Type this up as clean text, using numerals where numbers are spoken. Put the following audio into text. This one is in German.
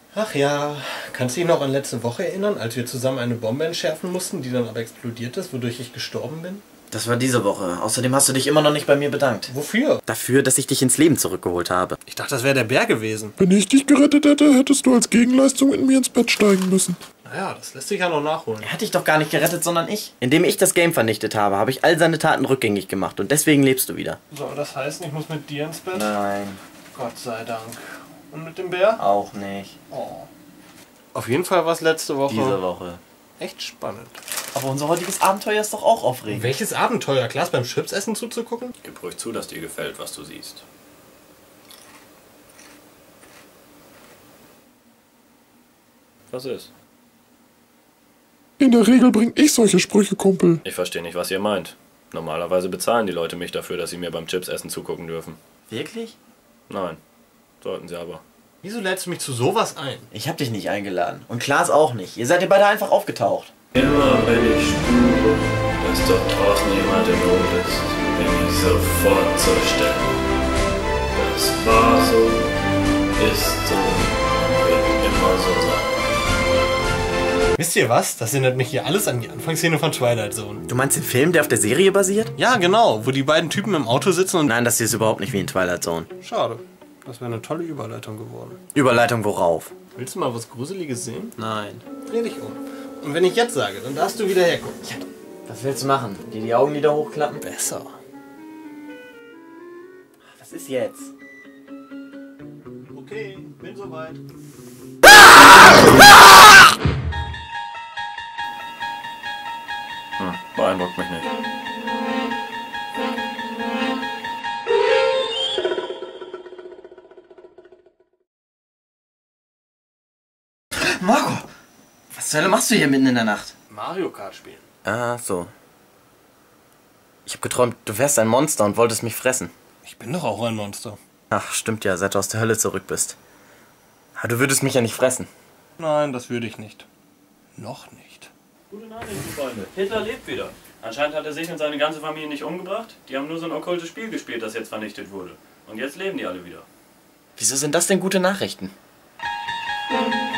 Ach ja, kannst du dich noch an letzte Woche erinnern, als wir zusammen eine Bombe entschärfen mussten, die dann aber explodiert ist, wodurch ich gestorben bin? Das war diese Woche. Außerdem hast du dich immer noch nicht bei mir bedankt. Wofür? Dafür, dass ich dich ins Leben zurückgeholt habe. Ich dachte, das wäre der Bär gewesen. Wenn ich dich gerettet hätte, hättest du als Gegenleistung mit mir ins Bett steigen müssen. Naja, das lässt sich ja noch nachholen. Er hat dich doch gar nicht gerettet, sondern ich. Indem ich das Game vernichtet habe, habe ich all seine Taten rückgängig gemacht und deswegen lebst du wieder. Soll das heißen, ich muss mit dir ins Bett? Nein, Gott sei Dank. Und mit dem Bär? auch nicht. Oh. Auf jeden Fall war es letzte Woche Diese Woche. echt spannend. Aber unser heutiges Abenteuer ist doch auch aufregend. Welches Abenteuer? Klaas beim Chipsessen zuzugucken? Gib ruhig zu, dass dir gefällt, was du siehst. Was ist? In der Regel bring ich solche Sprüche, Kumpel. Ich verstehe nicht, was ihr meint. Normalerweise bezahlen die Leute mich dafür, dass sie mir beim Chipsessen zugucken dürfen. Wirklich? Nein, sollten sie aber. Wieso lädst du mich zu sowas ein? Ich hab dich nicht eingeladen. Und Klaas auch nicht. Ihr seid ja beide einfach aufgetaucht. Immer wenn ich spüre, dass dort draußen jemand in Not ist, bin ich sofort zur Stelle. Das war so, ist so und wird immer so sein. Wisst ihr was? Das erinnert mich hier alles an die Anfangsszene von Twilight Zone. Du meinst den Film, der auf der Serie basiert? Ja, genau, wo die beiden Typen im Auto sitzen und... Nein, das hier ist überhaupt nicht wie in Twilight Zone. Schade. Das wäre eine tolle Überleitung geworden. Überleitung worauf? Willst du mal was Gruseliges sehen? Nein. Dreh dich um. Und wenn ich jetzt sage, dann darfst du wieder hergucken. Ja, was willst du machen? Dir die Augenlider hochklappen? Besser. Was ist jetzt? Okay, bin soweit. Beeindruckt mich nicht. Marco! Was zur Hölle machst du hier mitten in der Nacht? Mario Kart spielen. Ah, so. Ich hab geträumt, du wärst ein Monster und wolltest mich fressen. Ich bin doch auch ein Monster. Ach, stimmt ja, seit du aus der Hölle zurück bist. Aber du würdest mich ja nicht fressen. Nein, das würde ich nicht. Noch nicht. Gute Nachrichten, Freunde. Hitler lebt wieder. Anscheinend hat er sich und seine ganze Familie nicht umgebracht. Die haben nur so ein okkultes Spiel gespielt, das jetzt vernichtet wurde. Und jetzt leben die alle wieder. Wieso sind das denn gute Nachrichten?